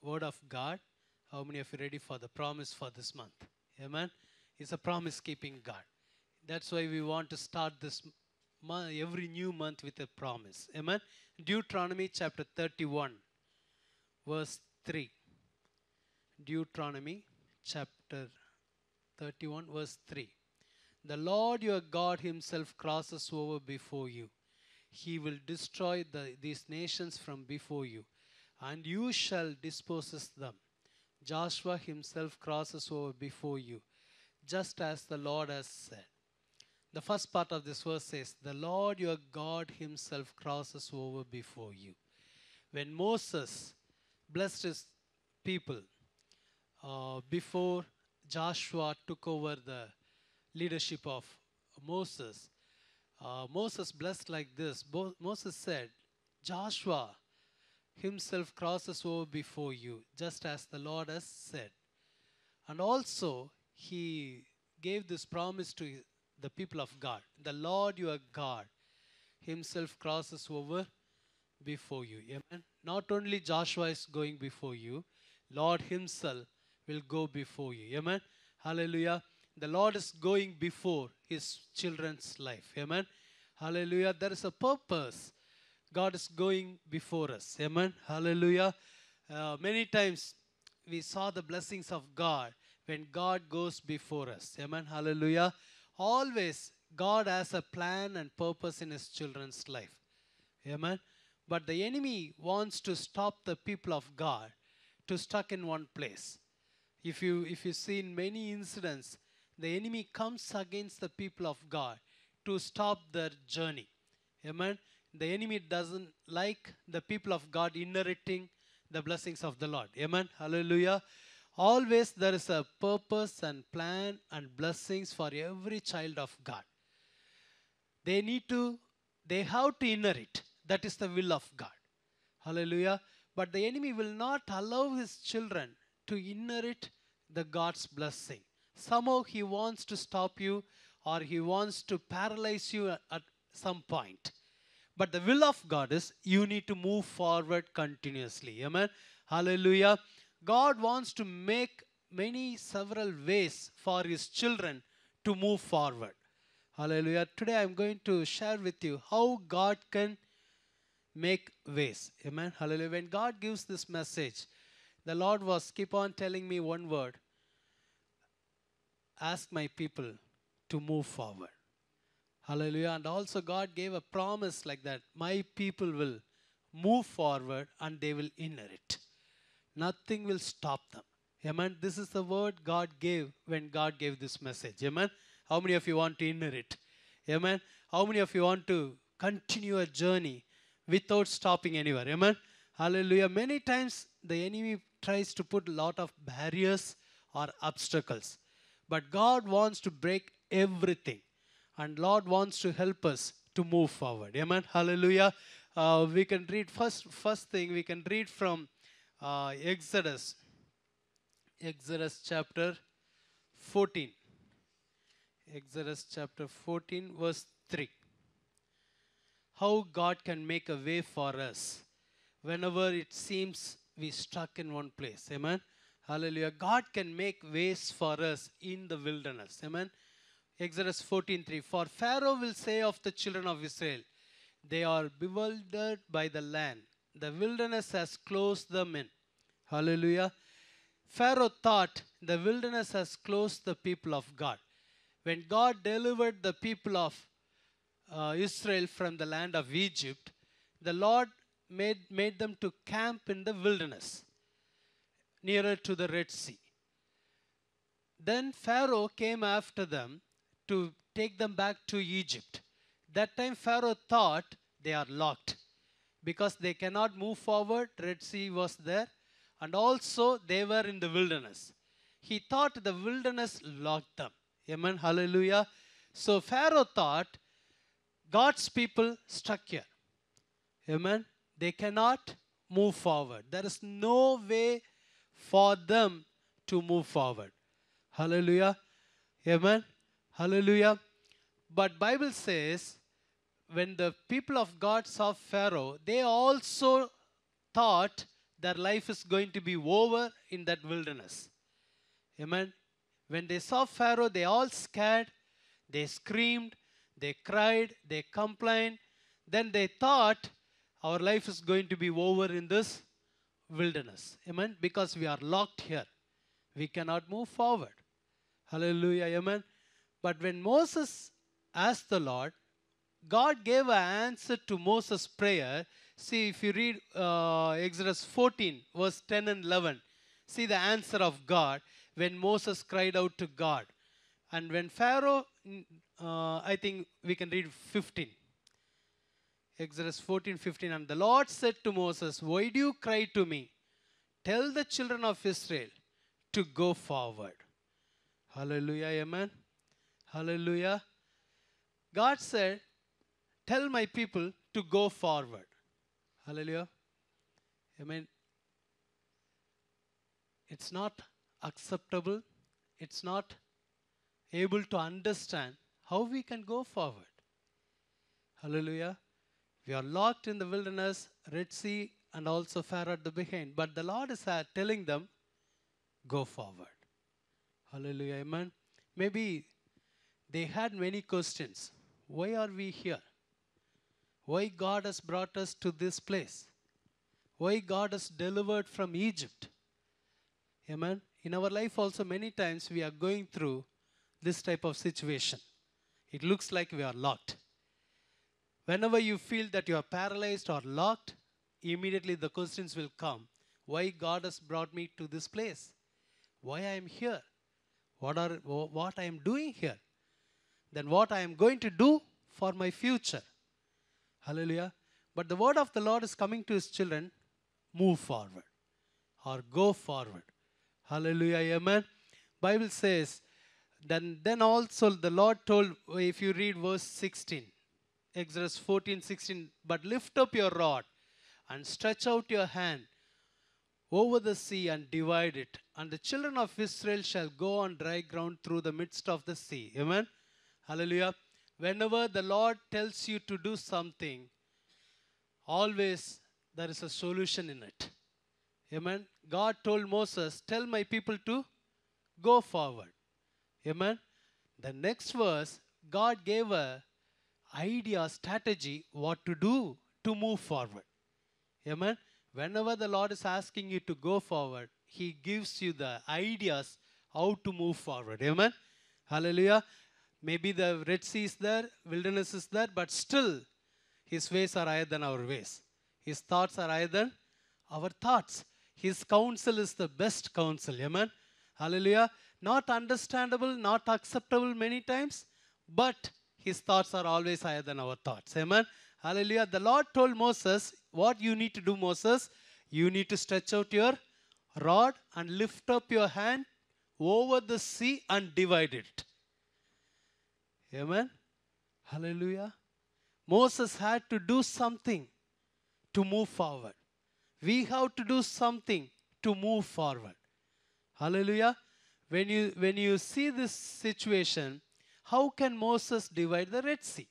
word of God. How many of you ready for the promise for this month? Amen. It's a promise keeping God. That's why we want to start this every new month with a promise. Amen. Deuteronomy chapter 31, verse 3. Deuteronomy chapter 31, verse 3. The Lord your God himself crosses over before you. He will destroy these nations from before you, and you shall dispossess them. Joshua himself crosses over before you, just as the Lord has said. The first part of this verse says, the Lord your God himself crosses over before you. When Moses blessed his people, before Joshua took over the leadership of Moses, Moses blessed like this. Moses said, Joshua himself crosses over before you, just as the Lord has said. And also, he gave this promise to the people of God. The Lord your God himself crosses over before you. Amen. Not only Joshua is going before you, Lord himself will go before you. Amen. Hallelujah. The Lord is going before his children's life. Amen. Hallelujah. There is a purpose. God is going before us. Amen. Hallelujah. Many times we saw the blessings of God when God goes before us. Amen. Hallelujah. Always God has a plan and purpose in his children's life. Amen. But the enemy wants to stop the people of God to stuck in one place. If you see in many incidents, the enemy comes against the people of God to stop their journey. Amen. The enemy doesn't like the people of God inheriting the blessings of the Lord. Amen. Hallelujah. Always there is a purpose and plan and blessings for every child of God. They have to inherit. That is the will of God. Hallelujah. But the enemy will not allow his children to inherit the God's blessing. Somehow he wants to stop you, or he wants to paralyze you at some point. But the will of God is you need to move forward continuously. Amen. Hallelujah. God wants to make several ways for his children to move forward. Hallelujah. Today I'm going to share with you how God can make ways. Amen. Hallelujah. When God gives this message, the Lord was keep on telling me one word. Ask my people to move forward. Hallelujah. And also God gave a promise like that. My people will move forward and they will inherit. Nothing will stop them. Amen. This is the word God gave when God gave this message. Amen. How many of you want to inherit? Amen. How many of you want to continue a journey without stopping anywhere? Amen. Hallelujah. Many times the enemy tries to put a lot of barriers or obstacles. But God wants to break everything. And Lord wants to help us to move forward. Amen. Hallelujah. We can read first thing we can read from Exodus chapter 14. Exodus chapter 14 verse 3. How God can make a way for us whenever it seems we stuck in one place. Amen. Hallelujah. God can make ways for us in the wilderness. Amen. Exodus 14:3. For Pharaoh will say of the children of Israel, they are bewildered by the land. The wilderness has closed them in. Hallelujah. Pharaoh thought the wilderness has closed the people of God. When God delivered the people of Israel from the land of Egypt, the Lord made them to camp in the wilderness, nearer to the Red Sea. Then Pharaoh came after them to take them back to Egypt. That time Pharaoh thought they are locked because they cannot move forward. Red Sea was there, and also they were in the wilderness. He thought the wilderness locked them. Amen. Hallelujah. So Pharaoh thought God's people stuck here. Amen. They cannot move forward. There is no way for them to move forward. Hallelujah. Amen. Hallelujah. But Bible says when the people of God saw Pharaoh, they also thought their life is going to be over in that wilderness. Amen. When they saw Pharaoh, they all scared. They screamed, they cried, they complained. Then they thought our life is going to be over in this wilderness. Amen. Because we are locked here. We cannot move forward. Hallelujah. Amen. But when Moses asked the Lord, God gave an answer to Moses' prayer. See, if you read Exodus 14, verse 10 and 11, see the answer of God when Moses cried out to God. And when Pharaoh, I think we can read 15. Exodus 14:15. And the Lord said to Moses, why do you cry to me? Tell the children of Israel to go forward. Hallelujah, amen. Hallelujah. God said, tell my people to go forward. Hallelujah. Amen. It's not acceptable. It's not able to understand how we can go forward. Hallelujah. We are locked in the wilderness, Red Sea, and also Pharaoh at the behind. But the Lord is telling them, go forward. Hallelujah. Amen. Maybe they had many questions. Why are we here? Why God has brought us to this place? Why God has delivered from Egypt? Amen. In our life also many times we are going through this type of situation. It looks like we are locked. Whenever you feel that you are paralyzed or locked, immediately the questions will come. Why God has brought me to this place? Why I am here? What I am doing here? Then what I am going to do for my future? Hallelujah. But the word of the Lord is coming to his children, move forward or go forward. Hallelujah. Amen. Bible says, then also the Lord told, if you read verse 16, Exodus 14:16, but lift up your rod and stretch out your hand over the sea and divide it. And the children of Israel shall go on dry ground through the midst of the sea. Amen. Hallelujah. Whenever the Lord tells you to do something, always there is a solution in it. Amen. God told Moses, tell my people to go forward. Amen. The next verse, God gave a idea, strategy, what to do to move forward. Amen. Whenever the Lord is asking you to go forward, he gives you the ideas how to move forward. Amen. Hallelujah. Maybe the Red Sea is there, wilderness is there, but still his ways are higher than our ways. His thoughts are higher than our thoughts. His counsel is the best counsel. Amen. Hallelujah. Not understandable, not acceptable many times, but his thoughts are always higher than our thoughts. Amen. Hallelujah. The Lord told Moses, what you need to do, Moses? You need to stretch out your rod and lift up your hand over the sea and divide it. Amen. Hallelujah. Moses had to do something to move forward. We have to do something to move forward. Hallelujah. When you see this situation, how can Moses divide the Red Sea?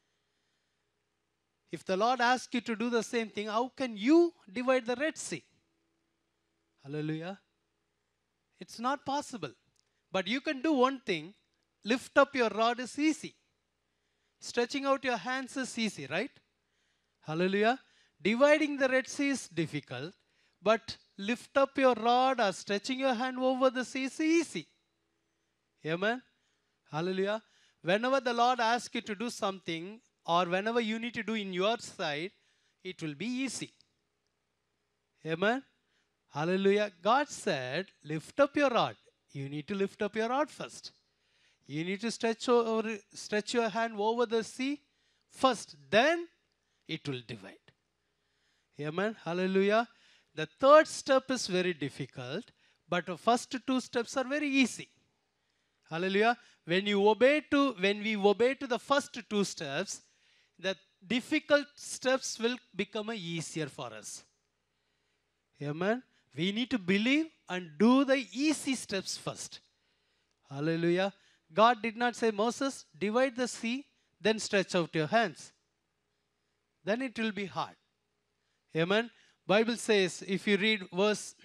If the Lord asks you to do the same thing, how can you divide the Red Sea? Hallelujah. It's not possible. But you can do one thing. Lift up your rod is easy. Stretching out your hands is easy, right? Hallelujah. Dividing the Red Sea is difficult. But lift up your rod or stretching your hand over the sea is easy. Amen. Hallelujah. Whenever the Lord asks you to do something or whenever you need to do in your side, it will be easy. Amen. Hallelujah. God said, lift up your rod. You need to lift up your rod first. You need to stretch your hand over the sea first. Then it will divide. Amen. Hallelujah. The third step is very difficult, but the first two steps are very easy. Hallelujah. When we obey to the first two steps, the difficult steps will become easier for us. Amen. We need to believe and do the easy steps first. Hallelujah. God did not say, Moses, divide the sea, then stretch out your hands. Then it will be hard. Amen. Bible says, if you read verse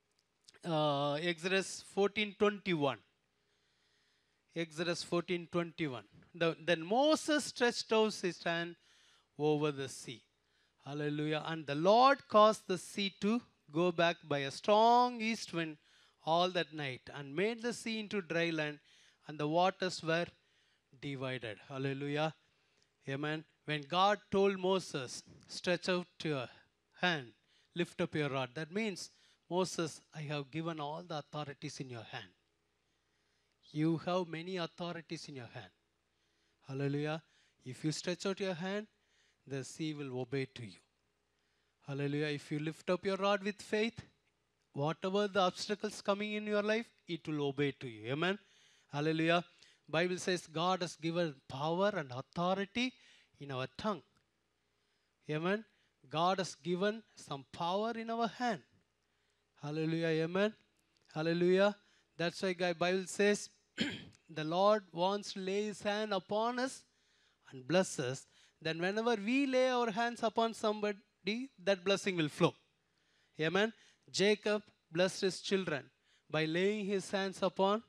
Exodus 14:21, Exodus 14:21. Then Moses stretched out his hand over the sea. Hallelujah. And the Lord caused the sea to go back by a strong east wind all that night and made the sea into dry land, and the waters were divided. Hallelujah. Amen. When God told Moses, stretch out your hand, lift up your rod, that means, Moses, I have given all the authorities in your hand. You have many authorities in your hand. Hallelujah. If you stretch out your hand, the sea will obey to you. Hallelujah. If you lift up your rod with faith, whatever the obstacles coming in your life, it will obey to you. Amen. Hallelujah. Bible says God has given power and authority in our tongue. Amen. God has given some power in our hand. Hallelujah. Amen. Hallelujah. That's why Bible says the Lord wants to lay his hand upon us and bless us. Then whenever we lay our hands upon somebody, that blessing will flow. Amen. Jacob blessed his children by laying his hands upon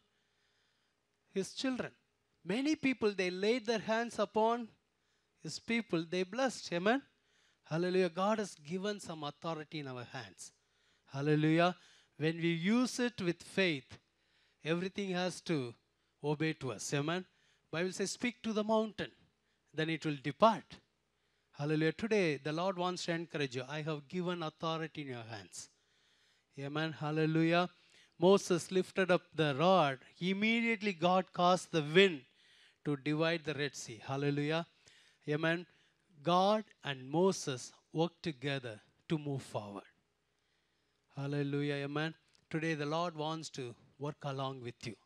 his children. Many people, they laid their hands upon his people, they blessed. Amen. Hallelujah. God has given some authority in our hands. Hallelujah. When we use it with faith, everything has to obey to us. Amen. Bible says, speak to the mountain, then it will depart. Hallelujah. Today, the Lord wants to encourage you. I have given authority in your hands. Amen. Hallelujah. Moses lifted up the rod. Immediately, God caused the wind to divide the Red Sea. Hallelujah. Amen. God and Moses worked together to move forward. Hallelujah. Amen. Today, the Lord wants to work along with you.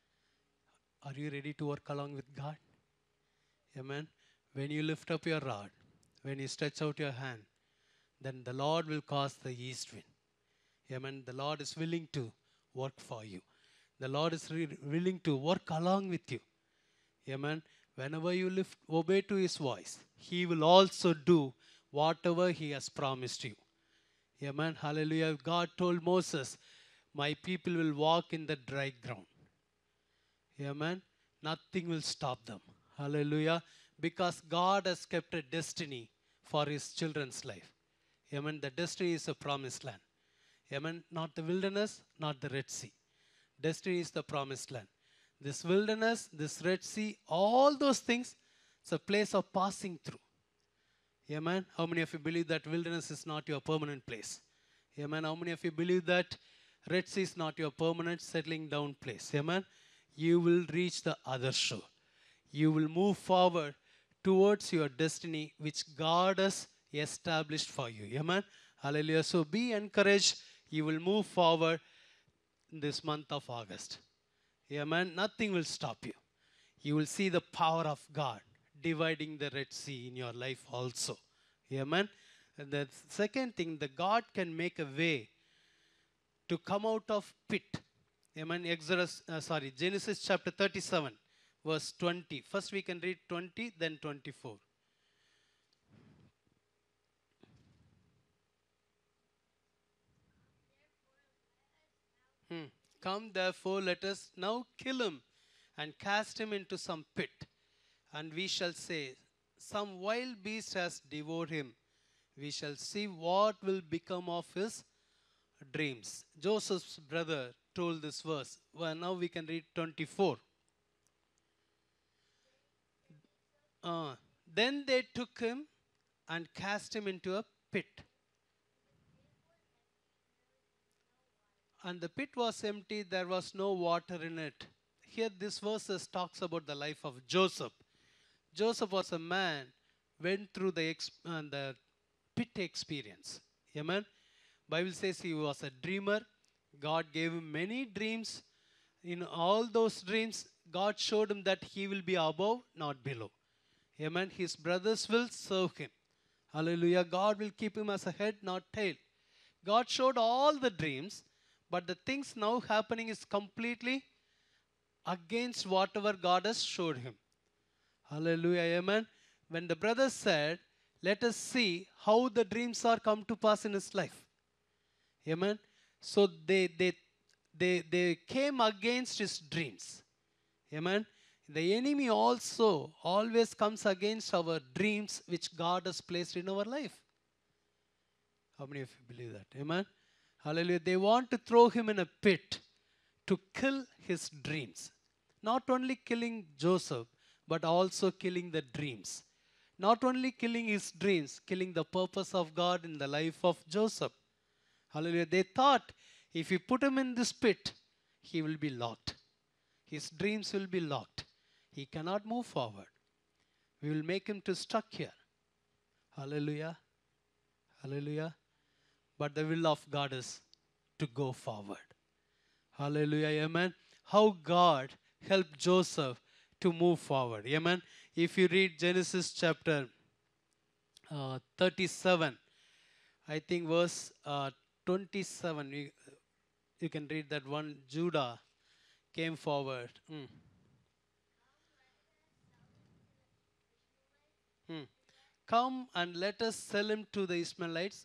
Are you ready to work along with God? Amen. When you lift up your rod, when you stretch out your hand, then the Lord will cause the east wind. Amen. The Lord is willing to work for you. The Lord is willing to work along with you. Amen. Whenever you obey to his voice, he will also do whatever he has promised you. Amen. Hallelujah. God told Moses, my people will walk in the dry ground. Amen. Nothing will stop them. Hallelujah. Because God has kept a destiny for his children's life. Amen. The destiny is a promised land. Amen. Not the wilderness, not the Red Sea. Destiny is the promised land. This wilderness, this Red Sea, all those things, it's a place of passing through. Amen. How many of you believe that wilderness is not your permanent place? Amen. How many of you believe that Red Sea is not your permanent settling down place? Amen. You will reach the other shore. You will move forward towards your destiny which God has established for you. Amen. Hallelujah. So be encouraged. You will move forward in this month of August. Amen. Nothing will stop you. You will see the power of God dividing the Red Sea in your life also. Amen. And the second thing, the God can make a way to come out of pit. Amen. Genesis chapter 37, verse 20. First we can read 20, then 24. Come therefore, let us now kill him and cast him into some pit. And we shall say, some wild beast has devoured him. We shall see what will become of his dreams. Joseph's brother told this verse. Well, now we can read 24. Then they took him and cast him into a pit. And the pit was empty, there was no water in it. Here this verse talks about the life of Joseph. Joseph was a man, went through the pit experience. Amen. Bible says he was a dreamer. God gave him many dreams. In all those dreams, God showed him that he will be above, not below. Amen. His brothers will serve him. Hallelujah. God will keep him as a head, not tail. God showed all the dreams, but the things now happening is completely against whatever God has showed him. Hallelujah. Amen. When the brothers said, let us see how the dreams are come to pass in his life. Amen. So they came against his dreams. Amen. The enemy also always comes against our dreams which God has placed in our life. How many of you believe that? Amen. Hallelujah. They want to throw him in a pit to kill his dreams. Not only killing Joseph, but also killing the dreams. Not only killing his dreams, killing the purpose of God in the life of Joseph. Hallelujah. They thought if we put him in this pit, he will be locked. His dreams will be locked. He cannot move forward. We will make him to stuck here. Hallelujah. Hallelujah. But the will of God is to go forward. Hallelujah. Amen. How God helped Joseph to move forward. Amen. If you read Genesis chapter 37, I think verse 27, you can read that one. Judah came forward. Come and let us sell him to the Ishmaelites.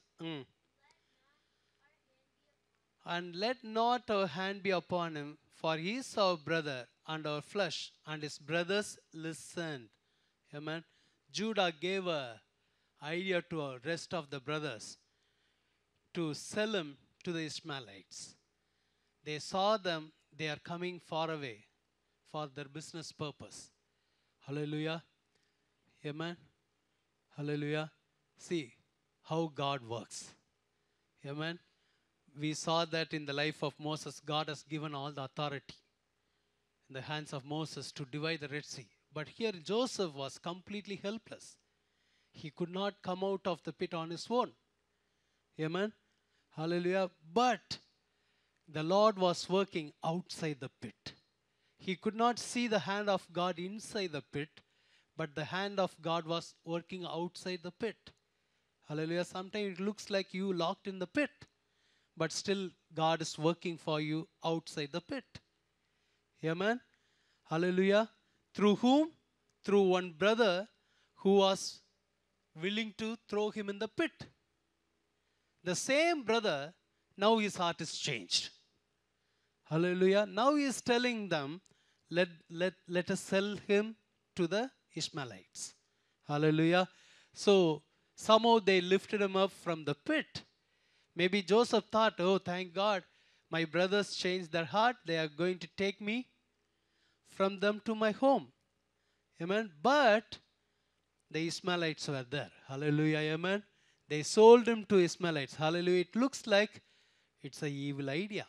And let not our hand be upon him, for he is our brother and our flesh. And his brothers listened. Amen. Judah gave a idea to our rest of the brothers to sell him to the Ishmaelites. They saw them, they are coming far away for their business purpose. Hallelujah. Amen. Hallelujah. See how God works. Amen. We saw that in the life of Moses, God has given all the authority in the hands of Moses to divide the Red Sea. But here Joseph was completely helpless. He could not come out of the pit on his own. Amen. Hallelujah. But the Lord was working outside the pit. He could not see the hand of God inside the pit, but the hand of God was working outside the pit. Hallelujah. Sometimes it looks like you locked in the pit, but still God is working for you outside the pit. Amen. Hallelujah. Through whom? Through one brother who was willing to throw him in the pit. The same brother, now his heart is changed. Hallelujah. Now he is telling them, let us sell him to the Ishmaelites. Hallelujah. So somehow they lifted him up from the pit. Maybe Joseph thought, oh, thank God, my brothers changed their heart. They are going to take me from them to my home. Amen. But the Ishmaelites were there. Hallelujah. Amen. They sold him to Ishmaelites. Hallelujah. It looks like it's an evil idea.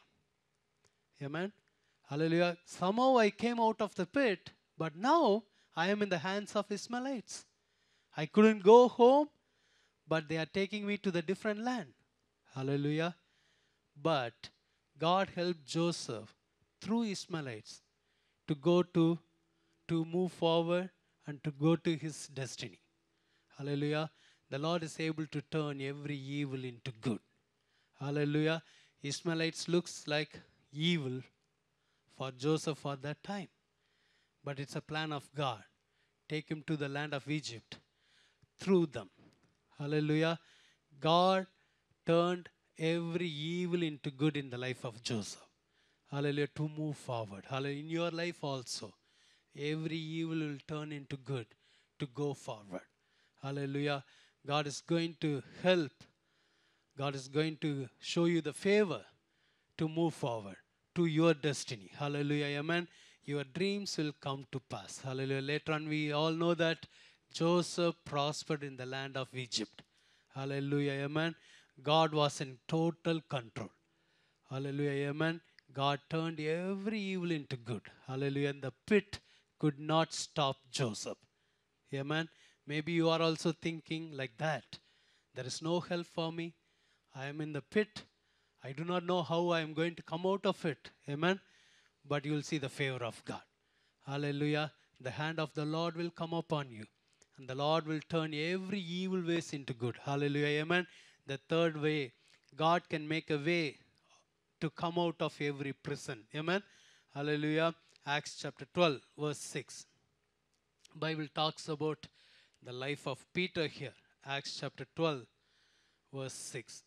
Amen. Hallelujah. Somehow I came out of the pit, but now I am in the hands of Ishmaelites. I couldn't go home, but they are taking me to the different land. Hallelujah. But God helped Joseph through Ishmaelites to go to move forward and to go to his destiny. Hallelujah. The Lord is able to turn every evil into good. Hallelujah. Ishmaelites looks like evil for Joseph for that time. But it's a plan of God. Take him to the land of Egypt through them. Hallelujah. God turned every evil into good in the life of Joseph. Hallelujah. To move forward. Hallelujah. In your life also, every evil will turn into good to go forward. Hallelujah. God is going to help. God is going to show you the favor to move forward to your destiny. Hallelujah. Amen. Your dreams will come to pass. Hallelujah. Later on, we all know that Joseph prospered in the land of Egypt. Hallelujah. Amen. God was in total control. Hallelujah. Amen. God turned every evil into good. Hallelujah. And the pit could not stop Joseph. Amen. Maybe you are also thinking like that. There is no help for me. I am in the pit. I do not know how I am going to come out of it. Amen. But you will see the favor of God. Hallelujah. The hand of the Lord will come upon you. And the Lord will turn every evil ways into good. Hallelujah. Amen. The third way, God can make a way to come out of every prison. Amen. Hallelujah. Acts chapter 12, verse 6. Bible talks about the life of Peter here. Acts chapter 12, verse 6.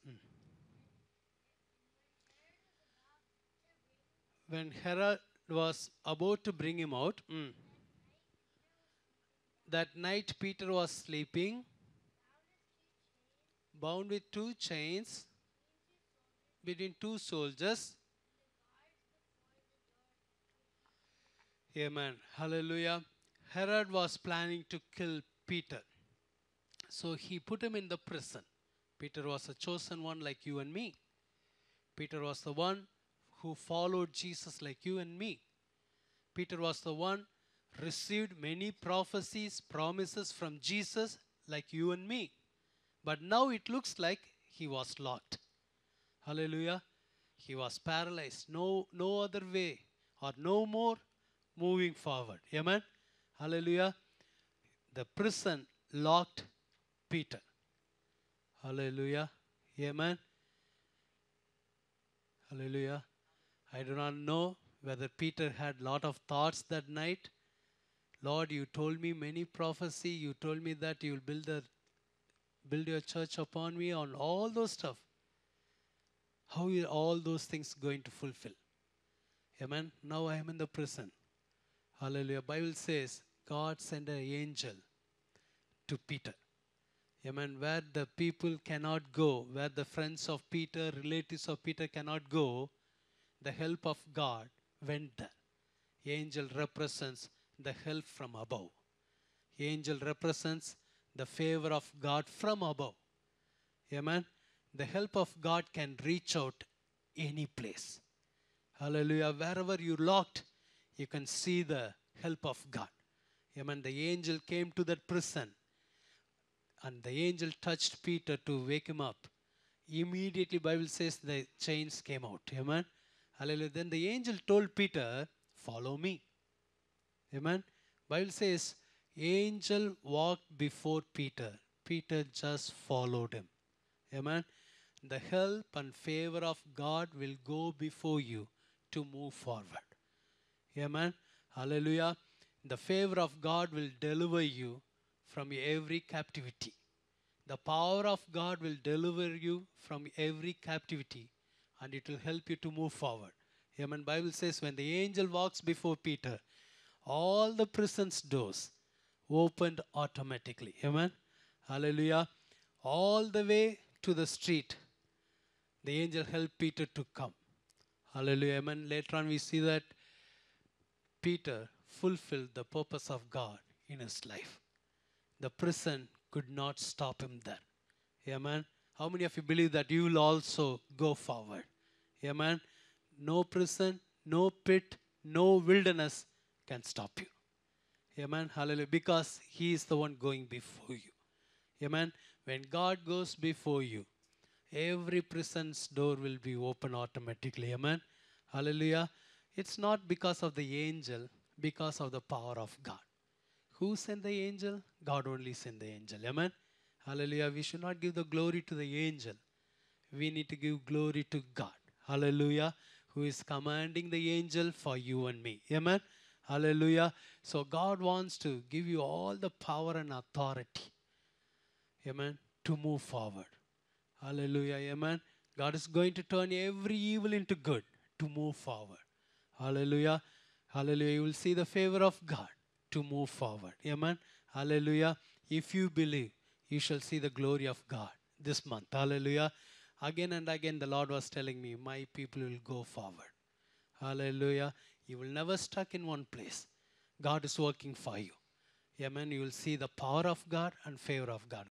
When Herod was about to bring him out, that night Peter was sleeping, bound with two chains between two soldiers. Amen. Hallelujah. Herod was planning to kill Peter. So he put him in the prison. Peter was a chosen one like you and me. Peter was the one who followed Jesus like you and me. Peter was the one received many prophecies, promises from Jesus like you and me. But now it looks like he was locked. Hallelujah. He was paralyzed. No other way or no more moving forward. Amen. Hallelujah. The prison locked Peter. Hallelujah. Amen. Hallelujah. I do not know whether Peter had lot of thoughts that night. Lord, you told me many prophecy. You told me that you will build your church upon me on all those stuff. How are all those things going to fulfill? Amen. Now I am in the prison. Hallelujah. Bible says God sent an angel to Peter. Amen. Where the people cannot go, where the friends of Peter, relatives of Peter cannot go, the help of God went there. Angel represents the help from above. Angel represents the favor of God from above. Amen. The help of God can reach out any place. Hallelujah. Wherever you're locked, you can see the help of God. Amen. The angel came to that prison and the angel touched Peter to wake him up. Immediately, Bible says the chains came out. Amen. Hallelujah. Then the angel told Peter, follow me. Amen. Bible says, angel walked before Peter. Peter just followed him. Amen. The help and favor of God will go before you to move forward. Amen. Hallelujah. The favor of God will deliver you from every captivity. The power of God will deliver you from every captivity and it will help you to move forward. Amen. Bible says when the angel walks before Peter, all the prison's doors opened automatically. Amen. Hallelujah. All the way to the street, the angel helped Peter to come. Hallelujah. Amen. Later on we see that Peter fulfilled the purpose of God in his life. The prison could not stop him there. Amen. How many of you believe that you will also go forward? Amen. No prison, no pit, no wilderness can stop you. Amen. Hallelujah. Because he is the one going before you. Amen. When God goes before you, every prison's door will be open automatically. Amen. Hallelujah. It's not because of the angel, because of the power of God. Who sent the angel? God only sent the angel. Amen. Hallelujah. We should not give the glory to the angel. We need to give glory to God. Hallelujah. Who is commanding the angel for you and me. Amen. Hallelujah. So God wants to give you all the power and authority. Amen. To move forward. Hallelujah. Amen. God is going to turn every evil into good to move forward. Hallelujah. Hallelujah. You will see the favor of God to move forward. Amen. Hallelujah. If you believe, you shall see the glory of God this month. Hallelujah. Again and again, the Lord was telling me, my people will go forward. Hallelujah. You will never stuck in one place. God is working for you. Amen. You will see the power of God and favor of God.